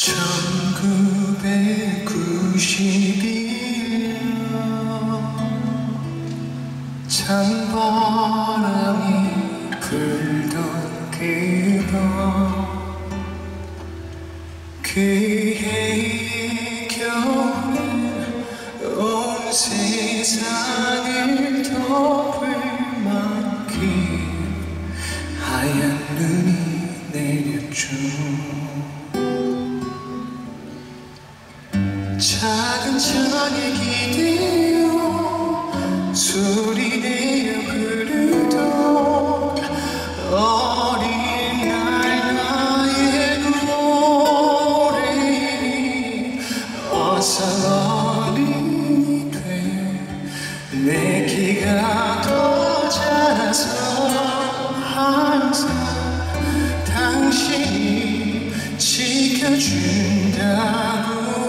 1991년 찬바람이 불던 그밤 그해의 겨울은 온 세상을 덮을 만큼 하얀 눈이 내렸죠. 작은 창에 기대어 소리내어 부르던 어린 날 나의 노래이 어서 어른이 돼 내 키가 더 자라서 항상 당신이 지켜준다고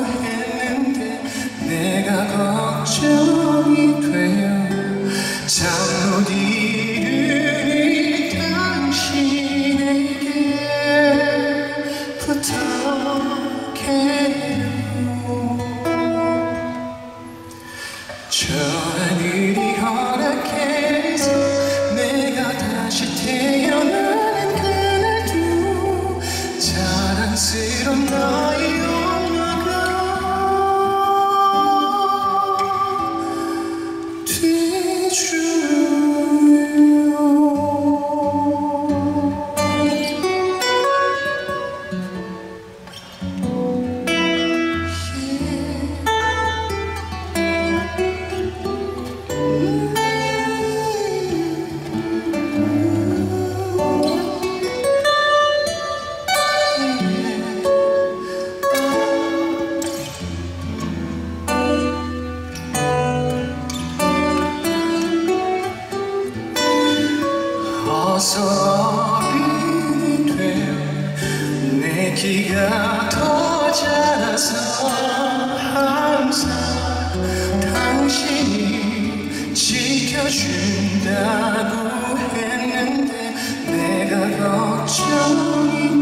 내가 걱정이 되어 잠 못 이루니 당신에게 부탁해요. 저 하늘이 허락해서 내가 다시 태어나는 그날도 자랑스러운 나의 어서 어른이 되어 내 키가 더 자라서 항상 당신이 지켜준다고 했는데 내가 걱정이